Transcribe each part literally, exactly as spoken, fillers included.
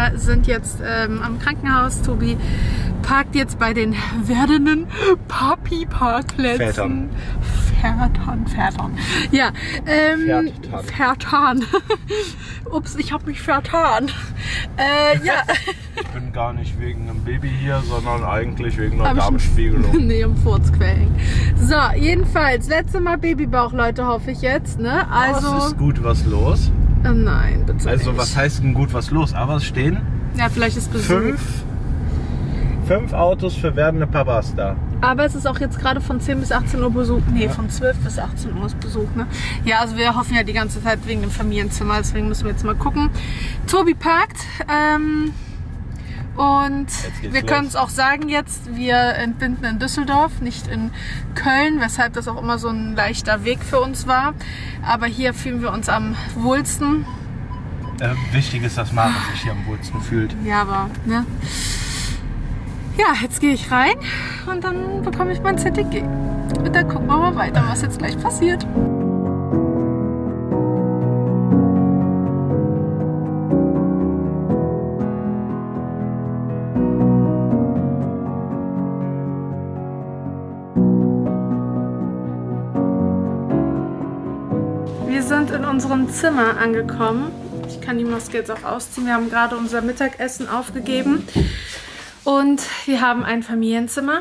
Wir sind jetzt ähm, am Krankenhaus. Tobi parkt jetzt bei den werdenden Papi-Parkplätzen. Vätern. Vätern, Vätern. Ja, ähm, Vertan. vertan. Ups, ich habe mich vertan. Äh, ja. Ich bin gar nicht wegen einem Baby hier, sondern eigentlich wegen einer Darmspiegelung. Nee, im Furzquellen. So, jedenfalls, letzte Mal Babybauch, Leute, hoffe ich jetzt, ne? Also. Was ist gut was los? Oh nein, bitte Also, nicht. was heißt denn gut was los? Aber es stehen Ja, vielleicht ist Besuch. fünf, fünf Autos für werdende Papas da. Aber es ist auch jetzt gerade von zehn bis achtzehn Uhr Besuch. Nee, von zwölf bis achtzehn Uhr ist Besuch, ne? Ja, also wir hoffen ja die ganze Zeit wegen dem Familienzimmer, deswegen müssen wir jetzt mal gucken. Tobi parkt. Ähm, und wir können es auch sagen jetzt, wir entbinden in Düsseldorf, nicht in Köln, weshalb das auch immer so ein leichter Weg für uns war. Aber hier fühlen wir uns am wohlsten. Äh, wichtig ist, dass Mara sich hier am wohlsten fühlt. Ja, aber, ne? Ja, jetzt gehe ich rein und dann bekomme ich mein Z T G. Und dann gucken wir mal weiter, was jetzt gleich passiert. Wir sind in unserem Zimmer angekommen. Ich kann die Maske jetzt auch ausziehen. Wir haben gerade unser Mittagessen aufgegeben. Und wir haben ein Familienzimmer.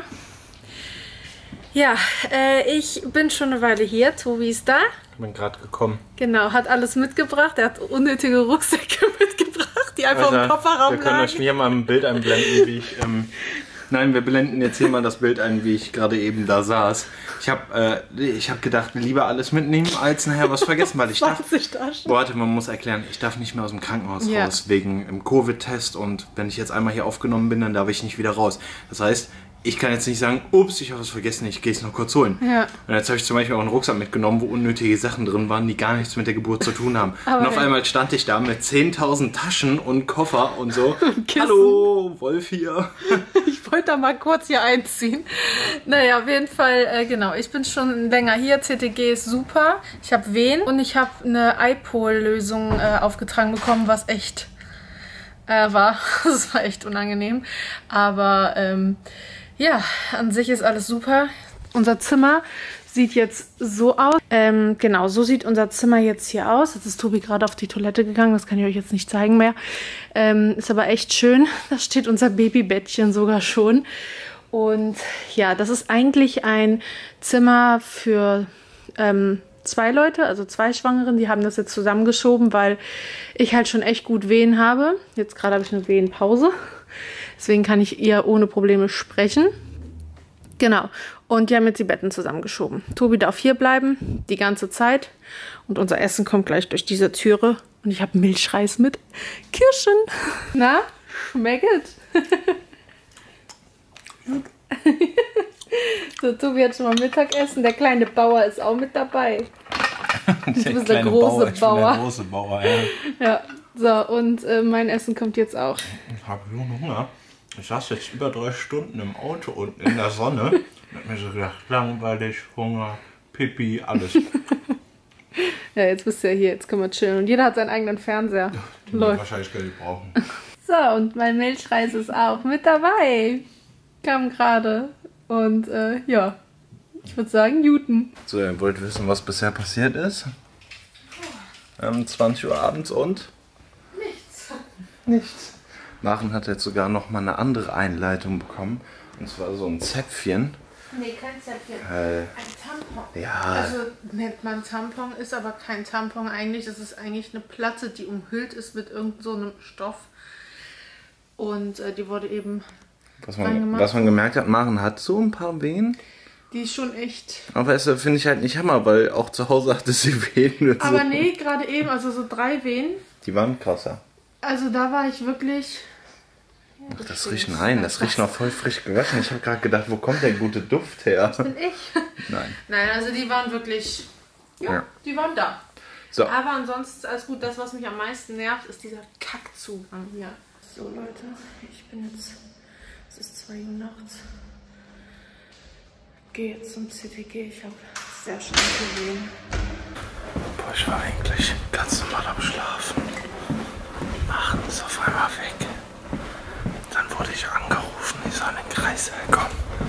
Ja, äh, ich bin schon eine Weile hier. Tobi ist da. Ich bin gerade gekommen. Genau, hat alles mitgebracht. Er hat unnötige Rucksäcke mitgebracht, die einfach Alter, im Kofferraum wir können lagen. euch hier mal ein Bild einblenden, wie ich... Ähm, nein, wir blenden jetzt hier mal das Bild ein, wie ich gerade eben da saß. Ich habe äh, ich hab gedacht, lieber alles mitnehmen, als nachher was vergessen, weil ich darf... zwanzig Taschen. Boah, warte, man muss erklären, ich darf nicht mehr aus dem Krankenhaus Ja. raus, wegen dem Covid-Test, und wenn ich jetzt einmal hier aufgenommen bin, dann darf ich nicht wieder raus. Das heißt, ich kann jetzt nicht sagen, ups, ich habe was vergessen, ich gehe es noch kurz holen. Ja. Und jetzt habe ich zum Beispiel auch einen Rucksack mitgenommen, wo unnötige Sachen drin waren, die gar nichts mit der Geburt zu tun haben. Aber und auf hey. einmal stand ich da mit zehntausend Taschen und Koffer und so. Kissen. Hallo, Wolf hier. Ich wollte da mal kurz hier einziehen. Naja, auf jeden Fall, äh, genau, ich bin schon länger hier. Z T G ist super. Ich habe Wehen und ich habe eine I P O L-Lösung äh, aufgetragen bekommen, was echt äh, war. Das war echt unangenehm. Aber ähm, ja, an sich ist alles super. Unser Zimmer sieht jetzt so aus. Ähm, genau, so sieht unser Zimmer jetzt hier aus. Jetzt ist Tobi gerade auf die Toilette gegangen. Das kann ich euch jetzt nicht zeigen mehr. Ähm, ist aber echt schön. Da steht unser Babybettchen sogar schon. Und ja, das ist eigentlich ein Zimmer für ähm, zwei Leute, also zwei Schwangeren. Die haben das jetzt zusammengeschoben, weil ich halt schon echt gut Wehen habe. Jetzt gerade habe ich eine Wehenpause. Deswegen kann ich ihr ohne Probleme sprechen. Genau. Und die haben jetzt die Betten zusammengeschoben. Tobi darf hier bleiben, die ganze Zeit. Und unser Essen kommt gleich durch diese Türe. Und ich habe Milchreis mit Kirschen. Na, schmeckt? So, Tobi hat schon mal Mittagessen. Der kleine Bauer ist auch mit dabei. Du bist der große Bauer. Ich bin Bauer. der große Bauer, ja. Ja, so, und äh, mein Essen kommt jetzt auch. Ich habe nur Hunger. Ich saß jetzt über drei Stunden im Auto unten in der Sonne und hab mir so gedacht, langweilig, Hunger, Pipi, alles. Ja, jetzt bist du ja hier, jetzt können wir chillen. Und jeder hat seinen eigenen Fernseher. Die wir wahrscheinlich Geld brauchen. So, und mein Milchreis ist auch mit dabei. Kam gerade. Und äh, ja, ich würde sagen, Newton. So, ihr wollt wissen, was bisher passiert ist? Ähm, zwanzig Uhr abends und? Nichts. Nichts. Maren hat jetzt sogar noch mal eine andere Einleitung bekommen. Und zwar so ein Zäpfchen. Nee, kein Zäpfchen. Äh, Ein Tampon. ja. Also nennt man Tampon, ist aber kein Tampon eigentlich. Das ist eigentlich eine Platte, die umhüllt ist mit irgend so einem Stoff. Und äh, die wurde eben Was man, was man gemerkt hat, Maren hat so ein paar Wehen. Die ist schon echt... Aber das finde ich halt nicht Hammer, weil auch zu Hause hatte sie Wehen. Aber so. nee, gerade eben, also so drei Wehen. Die waren krasser. Also da war ich wirklich... Ja, Ach, das riecht rein, das riecht noch voll frisch gewaschen. Ich habe gerade gedacht, wo kommt der gute Duft her? Das bin ich. Nein. Nein, also die waren wirklich... Ja, ja. Die waren da. So. Aber ansonsten ist alles gut. Das, was mich am meisten nervt, ist dieser Kackzugang hier. So Leute, ich bin jetzt... Es ist zwei Uhr nachts. Gehe jetzt zum C T G. Ich habe sehr schnell gesehen. Boah, ich war eigentlich ganz normal am Schlafen. Maren ist auf einmal weg. ich angerufen, ich soll in den Kreissaal kommen.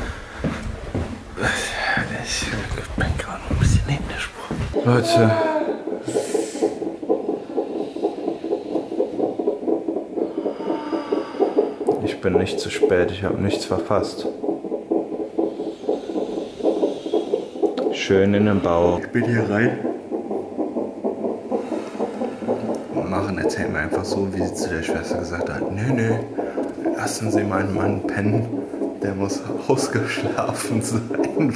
Ich bin gerade ein bisschen neben der Spur. Leute. Ich bin nicht zu spät, ich habe nichts verpasst. Schön in den Bau. Ich bin hier rein. Und Maren erzählt mir einfach so, wie sie zu der Schwester gesagt hat, nö, nö, lassen Sie meinen Mann pennen, der muss ausgeschlafen sein.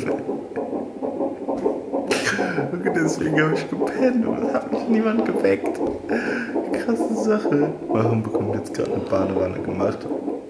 Und deswegen habe ich gepennt und hat mich niemand geweckt. Krasse Sache. Maren bekommt jetzt gerade eine Badewanne gemacht.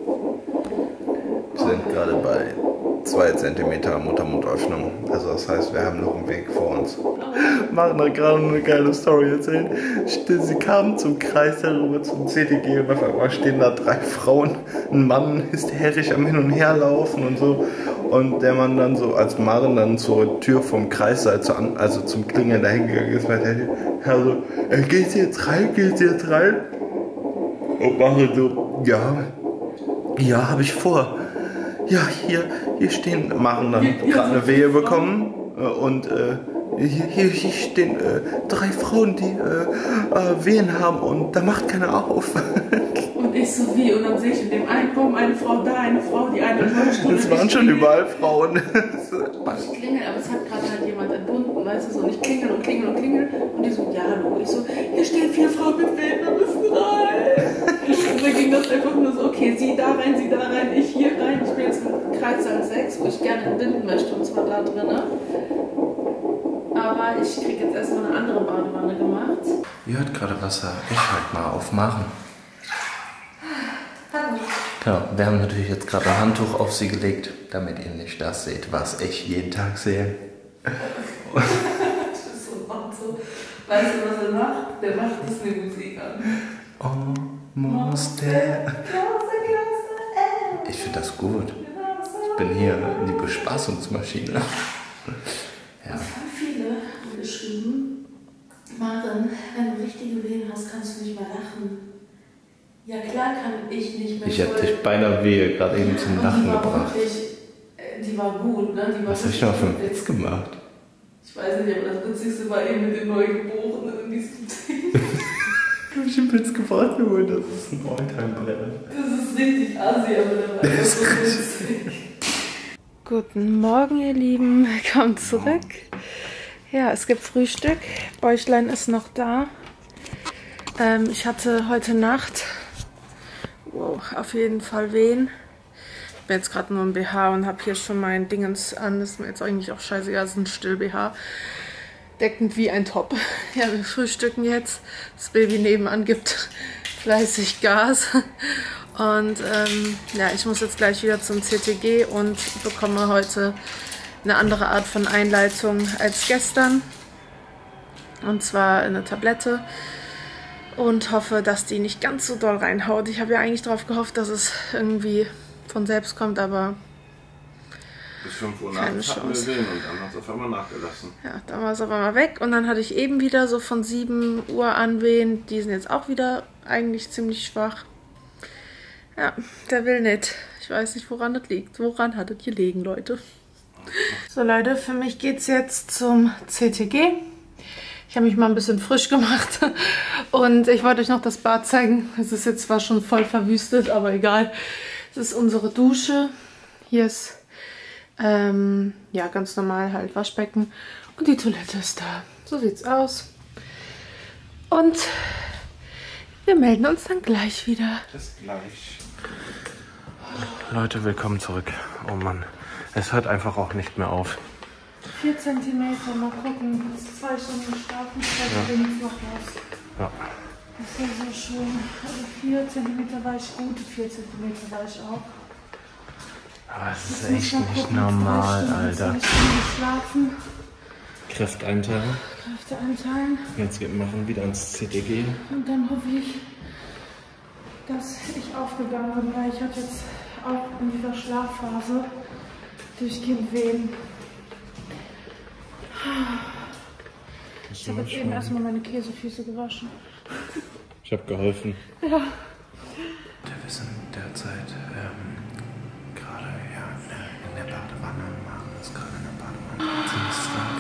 Wir sind gerade bei zwei Zentimeter Muttermundöffnung. Also das heißt, wir haben noch einen Weg vor uns. Maren hat gerade eine geile Story erzählt. Sie kamen zum Kreis darüber zum C T G und auf einmal stehen da drei Frauen, ein Mann hysterisch am Hin und Her laufen und so. Und der Mann dann so, als Maren dann zur Tür vom Kreissaal, also zum Klingeln dahin gegangen ist, meinte er, also, äh, geht sie jetzt rein, geht sie jetzt rein? Und Maren so, ja, ja, habe ich vor. Ja, hier, hier stehen, Maren dann gerade eine Wehe bekommen und äh, hier, hier, hier stehen äh, drei Frauen, die äh, äh, Wehen haben und da macht keiner auf. Und ich so wie, und dann sehe ich in dem einen Raum eine Frau, da eine Frau, die eine Rollstuhl. Es waren schon überall Frauen. Ich klingel, aber es hat gerade halt jemand entbunden, weißt du, so, und ich klingel und klingel und klingel und die so, ja, hallo, ich so, hier stehen vier Frauen mit Wehen, wir müssen rein. Und dann ging das einfach nur so, okay, sie da rein, sie da rein, ich hier rein. Ich bin jetzt im Kreissaal sechs, wo ich gerne entbinden möchte, und zwar da drin. Aber ich kriege jetzt erstmal eine andere Badewanne gemacht. Ihr hört gerade Wasser, ich halt mal aufmachen. Hallo. Genau, wir haben natürlich jetzt gerade ein Handtuch auf sie gelegt, damit ihr nicht das seht, was ich jeden Tag sehe. Das ist so und so. Weißt du, was er macht? Der macht Disney-Musik an. Almost there. Ich finde das gut. Ich bin hier die Bespaßungsmaschine. Ja. Viele haben geschrieben, Maren, wenn du richtige Wehen hast, kannst du nicht mehr lachen. Ja klar kann ich nicht mehr. Ich habe dich beinahe wehe gerade eben zum Lachen die war gebracht. Wirklich, die war gut, ne? Die war Was habe ich noch für einen Witz gemacht? Ich weiß nicht, aber das Witzigste war eben mit den Neugeborenen in diesem Ding. Ich habe ich einen Witz gebracht, Junge, das ist ein Alltime-Brenner. Das ist richtig assi, aber der war einfach so witzig. Guten Morgen, ihr Lieben. Willkommen zurück. Ja, es gibt Frühstück. Bäuchlein ist noch da. Ähm, ich hatte heute Nacht wow, auf jeden Fall Wehen. Ich bin jetzt gerade nur im B H und habe hier schon mein Dingens an. Das ist mir jetzt eigentlich auch scheißegal, das ist ein Still-B H. Deckend wie ein Top. Ja, wir frühstücken jetzt. Das Baby nebenan gibt fleißig Gas. Und ähm, ja, ich muss jetzt gleich wieder zum C T G und bekomme heute eine andere Art von Einleitung als gestern. Und zwar eine Tablette. Und hoffe, dass die nicht ganz so doll reinhaut. Ich habe ja eigentlich darauf gehofft, dass es irgendwie von selbst kommt, aber bis fünf Uhr nachts hatten wir Wehen und dann hat es auf einmal nachgelassen. Ja, dann war es auf einmal weg und dann hatte ich eben wieder so von sieben Uhr an Wehen. Die sind jetzt auch wieder eigentlich ziemlich schwach. Ja, der will nicht. Ich weiß nicht, woran das liegt. Woran hat es gelegen, Leute? So, Leute, für mich geht es jetzt zum C T G. Ich habe mich mal ein bisschen frisch gemacht und ich wollte euch noch das Bad zeigen. Es ist jetzt zwar schon voll verwüstet, aber egal. Es ist unsere Dusche. Hier ist ähm, ja ganz normal halt Waschbecken und die Toilette ist da. So sieht's aus. Und wir melden uns dann gleich wieder. Bis gleich. Leute, willkommen zurück. Oh Mann, es hört einfach auch nicht mehr auf. vier Zentimeter, mal gucken. Das ist zwei Stunden schlafen, vielleicht bin ich noch was. Ja. Das ist ja so schön. Also vier Zentimeter war ich gut, vier Zentimeter war ich auch. Aber es ist echt nicht normal, Alter. Schlafen. Kräfte einteilen. Kräfte einteilen. Jetzt geht machen wieder ans C T G. Und dann hoffe ich, dass ich aufgegangen bin, weil ich hatte jetzt auch in dieser Schlafphase durchgehend Wehen. Ich habe jetzt eben erstmal meine Käsefüße gewaschen. Ich habe geholfen. Ja. Wir sind derzeit ähm, ist gerade in der Badewanne. Ziemlich stark.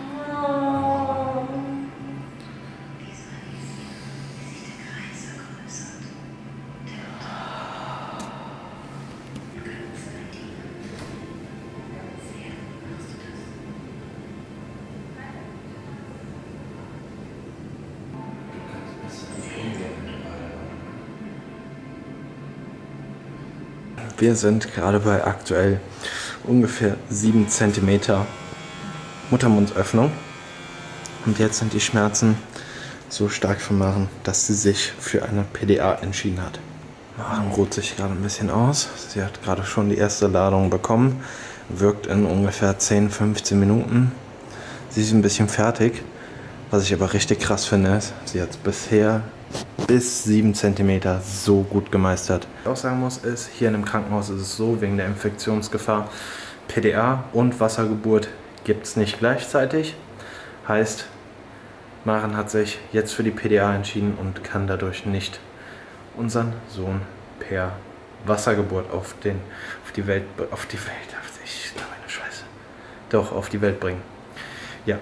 Wir sind gerade bei aktuell ungefähr sieben Zentimeter Muttermundsöffnung. Und jetzt sind die Schmerzen so stark von Maren, dass sie sich für eine P D A entschieden hat. Maren ruht sich gerade ein bisschen aus. Sie hat gerade schon die erste Ladung bekommen. Wirkt in ungefähr zehn, fünfzehn Minuten. Sie ist ein bisschen fertig. Was ich aber richtig krass finde, ist, sie hat es bisher bis sieben Zentimeter so gut gemeistert. Was ich auch sagen muss, ist, hier in dem Krankenhaus ist es so, wegen der Infektionsgefahr, P D A und Wassergeburt gibt es nicht gleichzeitig. Heißt, Maren hat sich jetzt für die P D A entschieden und kann dadurch nicht unseren Sohn per Wassergeburt auf, den, auf die Welt, auf die Welt, ich glaube eine Scheiße, doch auf die Welt bringen. Ja,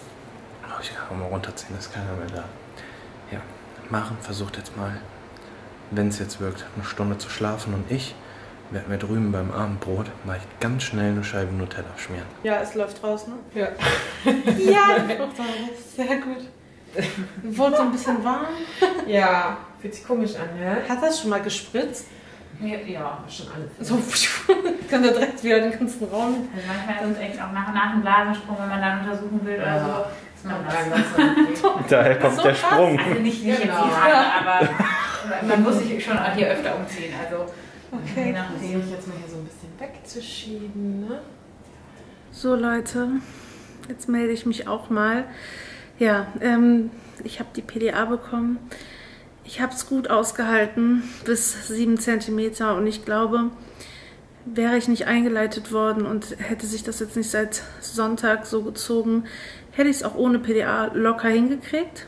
ich kann auch mal runterziehen, ist keiner mehr da. Ja. Maren versucht jetzt mal, wenn es jetzt wirkt, eine Stunde zu schlafen und ich werde mir drüben beim Abendbrot mal ganz schnell eine Scheibe Nutella schmieren. Ja, es läuft raus, ne? Ja. Ja, sehr gut. Wurde so ein bisschen warm. Ja, fühlt sich komisch an, ja? Hat das schon mal gespritzt? Ja, ja schon alles. So, kann er direkt wieder den ganzen Raum. Also manchmal ist es echt auch nach, nach dem Blasensprung, wenn man dann untersuchen will oder so. Man okay. Daher kommt so der krass. Sprung. Also nicht, nicht Genau. jetzt die Haare, aber man muss sich schon hier öfter umziehen. Also Okay. je Das nachdem. versuche ich jetzt mal hier so ein bisschen wegzuschieben, ne? So Leute, jetzt melde ich mich auch mal. Ja, ähm, ich habe die P D A bekommen. Ich habe es gut ausgehalten bis sieben Zentimeter und ich glaube, wäre ich nicht eingeleitet worden und hätte sich das jetzt nicht seit Sonntag so gezogen, hätte ich es auch ohne P D A locker hingekriegt.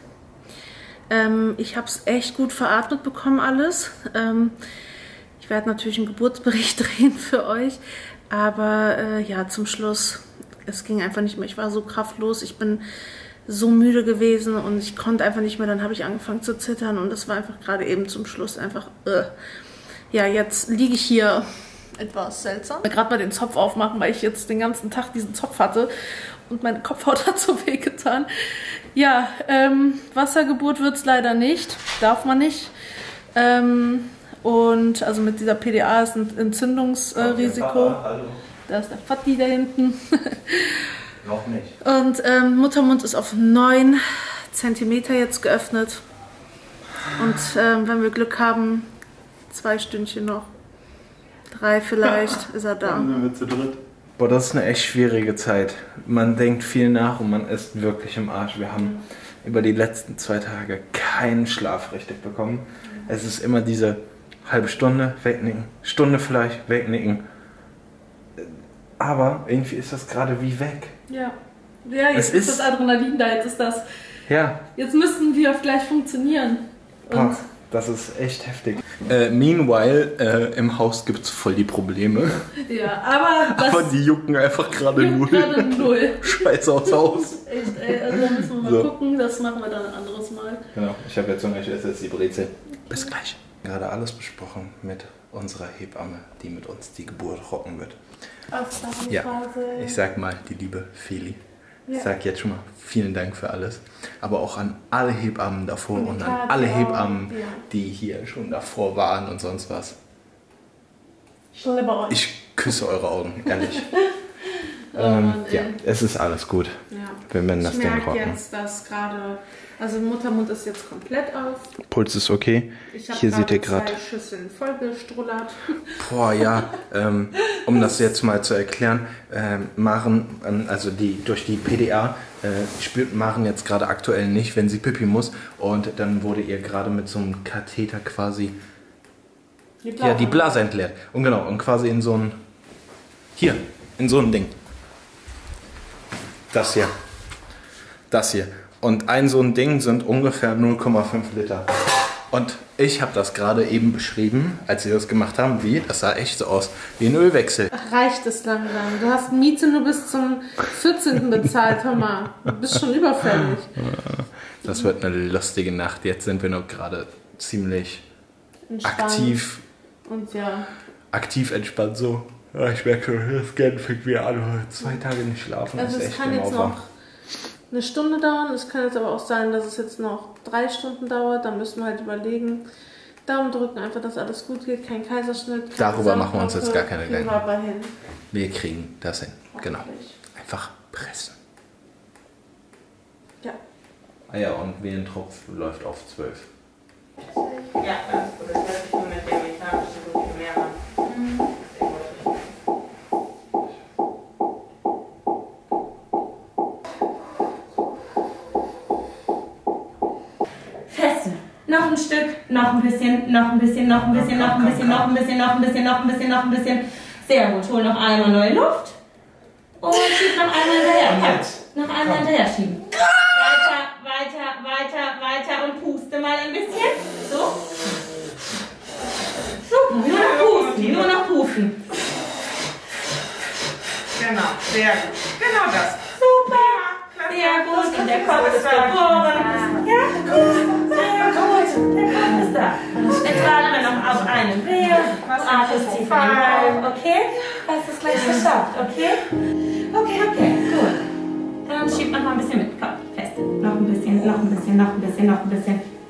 Ähm, ich habe es echt gut veratmet bekommen alles. Ähm, ich werde natürlich einen Geburtsbericht drehen für euch, aber äh, ja, zum Schluss, es ging einfach nicht mehr. Ich war so kraftlos, ich bin so müde gewesen und ich konnte einfach nicht mehr. Dann habe ich angefangen zu zittern und das war einfach gerade eben zum Schluss einfach, äh. ja, jetzt liege ich hier etwas seltsam. Ich gerade mal den Zopf aufmachen, weil ich jetzt den ganzen Tag diesen Zopf hatte und meine Kopfhaut hat so weh getan. Ja, ähm, Wassergeburt wird es leider nicht, darf man nicht. Ähm, und also mit dieser P D A ist ein Entzündungsrisiko. Äh, Hallo. Da ist der Vati da hinten. Noch nicht. Und ähm, Muttermund ist auf neun Zentimeter jetzt geöffnet. Und ähm, wenn wir Glück haben, zwei Stündchen noch. Drei vielleicht ist er da. Dann sind wir zu dritt. Boah, das ist eine echt schwierige Zeit. Man denkt viel nach und man ist wirklich im Arsch. Wir haben über die letzten zwei Tage keinen Schlaf richtig bekommen. Es ist immer diese halbe Stunde wegnicken, Stunde vielleicht wegnicken. Aber irgendwie ist das gerade wie weg. Ja. Ja, jetzt Es ist ist- das Adrenalin da, jetzt ist das. Ja, Jetzt müssten wir gleich funktionieren. Und boah, das ist echt heftig. Äh, meanwhile, äh, im Haus gibt es voll die Probleme. ja, aber das Aber die jucken einfach gerade juckt null. gerade null. Scheiß aufs Haus. Echt, ey, also da müssen wir mal So. gucken, das machen wir dann ein anderes Mal. Genau, ich habe jetzt Hunger, ich esse jetzt die Brezel. Bis gleich. Gerade alles besprochen mit unserer Hebamme, die mit uns die Geburt rocken wird. Ja, ich sag mal, die liebe Feli. Ich Ja. sag jetzt schon mal vielen Dank für alles. Aber auch an alle Hebammen davor Und und, die an Kathi alle auch, Hebammen, ja. die hier schon davor waren und sonst was. Ich liebe euch. Ich küsse eure Augen, ehrlich. Oh ähm, Mann, ey. ja, es ist alles gut. Ja. Wir werden das Ich Ding merke rocken. jetzt, dass gerade, also Muttermund ist jetzt komplett auf. Puls ist okay. Ich habe Hier seht ihr gerade gerade. zwei Schüsseln vollgestrullert. Boah, ja, ähm, um das jetzt mal zu erklären, ähm, Maren, ähm, also die durch die P D A äh, spürt Maren jetzt gerade aktuell nicht, wenn sie Pipi muss. Und dann wurde ihr gerade mit so einem Katheter quasi Die ja, die Blase entleert. Und genau, und quasi in so ein, hier, in so ein Ding. Das hier. Das hier. Und ein so ein Ding sind ungefähr null Komma fünf Liter. Und Ich habe das gerade eben beschrieben, als sie das gemacht haben, wie, das sah echt so aus, wie ein Ölwechsel. Ach, reicht es langsam. Du hast Miete nur bis zum vierzehnten bezahlt, hör mal. Du bist schon überfällig. Das wird eine lustige Nacht. Jetzt sind wir noch gerade ziemlich Entspannt. aktiv, Und ja. aktiv entspannt so. Ja, ich merke schon, das Geld fängt wieder an. Zwei Tage nicht schlafen, Also ist es echt kann im jetzt Aufwand. noch eine Stunde dauern. Es kann jetzt aber auch sein, dass es jetzt noch drei Stunden dauert. Da müssen wir halt überlegen. Daumen drücken, einfach, dass alles gut geht. Kein Kaiserschnitt. Keine Darüber machen wir uns jetzt gar keine Kriegen wir Gedanken. aber hin. Wir kriegen das hin, genau. Hoffentlich. Einfach pressen. Ja. Ah ja, und Wehentropf läuft auf zwölf. Ja, alles gut. Das hört sich nur mit dem mechanischen so viel mehr an. Feste. Noch ein Stück, noch ein bisschen, noch ein bisschen, noch ein bisschen, noch ein bisschen, noch ein bisschen, noch ein bisschen, noch ein bisschen, noch ein bisschen. Sehr gut. Hol noch einmal neue Luft. Und schieb noch einmal hinterher. Komm, noch einmal hinterher schieben. Weiter, weiter, weiter, weiter und puste mal ein bisschen. So. Super, nur noch pusten, nur noch pusten. Genau, sehr gut. Genau das. Super, sehr gut. Und der Kopf ist geboren. Ja, gut, sehr gut. Der Kopf ist da. Jetzt warten wir noch auf einen Wehe. Du atmest tief in den Bauch, okay? Hast du es gleich geschafft, okay? Okay, okay, gut. Dann schiebt noch mal ein bisschen mit. Komm, fest. Noch ein bisschen, noch ein bisschen, noch ein bisschen, noch ein bisschen.